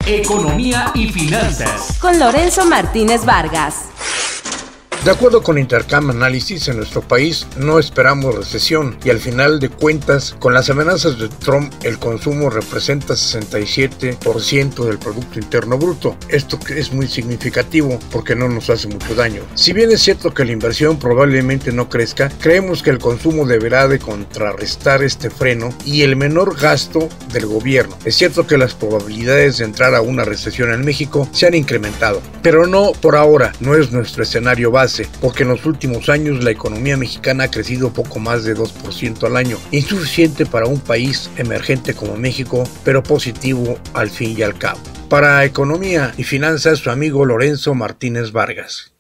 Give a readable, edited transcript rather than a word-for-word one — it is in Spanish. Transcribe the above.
Economía y finanzas. Con Lorenzo Martínez Vargas. De acuerdo con Intercam Análisis, en nuestro país no esperamos recesión y al final de cuentas, con las amenazas de Trump, el consumo representa 67% del Producto Interno Bruto. Esto es muy significativo porque no nos hace mucho daño. Si bien es cierto que la inversión probablemente no crezca, creemos que el consumo deberá de contrarrestar este freno y el menor gasto del gobierno. Es cierto que las probabilidades de entrar a una recesión en México se han incrementado, pero no por ahora, no es nuestro escenario base, porque en los últimos años la economía mexicana ha crecido poco más de 2% al año, insuficiente para un país emergente como México, pero positivo al fin y al cabo. Para Economía y Finanzas, su amigo Lorenzo Martínez Vargas.